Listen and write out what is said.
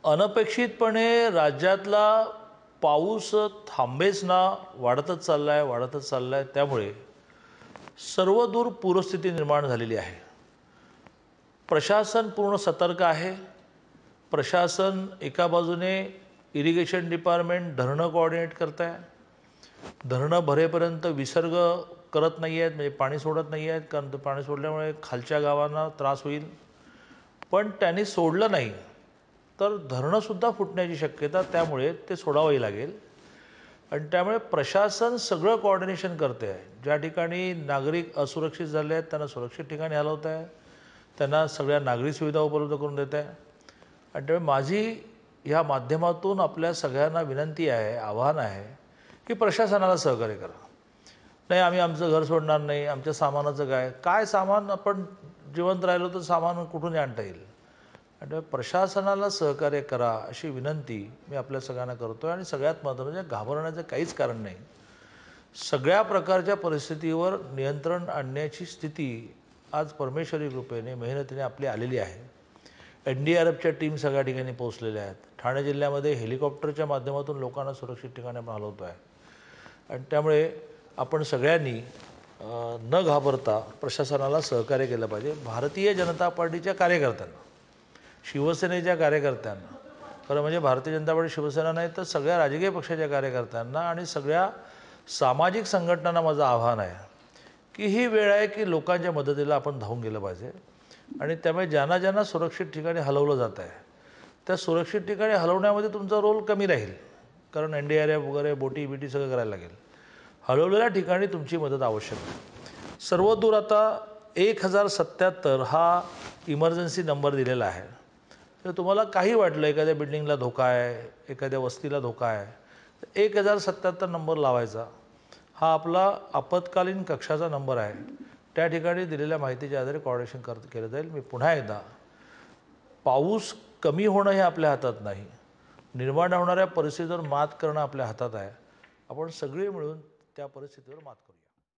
अनपेक्षितपणे राज्यातला पाऊस थांबेच ना, वाढतच चाललाय. त्यामुळे सर्वदूर पूरस्थिती निर्माण झालेली आहे. प्रशासन पूर्ण सतर्क आहे. प्रशासन एका बाजूने इरिगेशन डिपार्टमेंट धरणं कोऑर्डिनेट करत आहे. धरणं भरेपर्यंत विसर्ग करत नाही आहेत, म्हणजे पाणी सोडत नाही आहेत, कारण पाणी सोडल्यामुळे खालच्या गावांना त्रास होईल. पण त्यांनी सोडलं नाही तर धरणंसुद्धा फुटण्याची शक्यता, त्यामुळे ते सोडावंही लागेल. आणि त्यामुळे प्रशासन सगळं कोऑर्डिनेशन करते आहे. ज्या ठिकाणी नागरिक असुरक्षित झाले आहेत त्यांना सुरक्षित ठिकाणी हलवत आहे, त्यांना सगळ्या नागरी सुविधा उपलब्ध करून देत आहे. आणि त्यामुळे माझी ह्या माध्यमातून आपल्या सगळ्यांना विनंती आहे, आव्हान आहे की प्रशासनाला सहकार्य करा. नाही, आम्ही आमचं घर सोडणार नाही, आमच्या सामानाचं काय सामान, आपण जिवंत राहिलो तर सामान कुठून आणता येईल. आणि प्रशासनाला सहकार्य करा अशी विनंती मी आपल्या सगळ्यांना करतो आहे. आणि सगळ्यात महत्त्वाचं म्हणजे घाबरण्याचं काहीच कारण नाही. सगळ्या प्रकारच्या परिस्थितीवर नियंत्रण आणण्याची स्थिती आज परमेश्वरी कृपेने मेहनतीने आपली आलेली आहे. NDRFच्या टीम सगळ्या ठिकाणी पोहोचलेल्या आहेत. ठाणे जिल्ह्यामध्ये हेलिकॉप्टरच्या माध्यमातून लोकांना सुरक्षित ठिकाणी आपण हलवतो आहे. आणि त्यामुळे आपण सगळ्यांनी न घाबरता प्रशासनाला सहकार्य केलं पाहिजे. भारतीय जनता पार्टीच्या कार्यकर्त्यांना, शिवसेनेच्या कार्यकर्त्यांना, खरं म्हणजे भारतीय जनता पार्टी शिवसेना नाही तर सगळ्या राजकीय पक्षाच्या कार्यकर्त्यांना आणि सगळ्या सामाजिक संघटनांना माझं आव्हान आहे की ही वेळ आहे की लोकांच्या मदतीला आपण धावून गेलं पाहिजे. आणि त्यामुळे ज्यांना ज्यांना सुरक्षित ठिकाणी हलवलं जात आहे त्या सुरक्षित ठिकाणी हलवण्यामध्ये तुमचा रोल कमी राहील, कारण NDRF वगैरे बोटी सगळं करायला लागेल. हलवलेल्या ठिकाणी तुमची मदत आवश्यक आहे. सर्वदूर आता 1077 हा इमर्जन्सी नंबर दिलेला आहे. तर तुम्हाला काही वाटलं, एखाद्या बिल्डिंगला धोका आहे, एखाद्या वस्तीला धोका आहे, तर 1077 नंबर लावायचा. हा आपला आपत्कालीन कक्षाचा नंबर आहे. त्या ठिकाणी दिलेल्या माहितीच्या आधारे कोऑर्डिनेशन केलं जाईल. मी पुन्हा एकदा, पाऊस कमी होणं हे आपल्या हातात नाही, निर्माण होणाऱ्या परिस्थितीवर मात करणं आपल्या हातात आहे. आपण सगळे मिळून त्या परिस्थितीवर मात करू.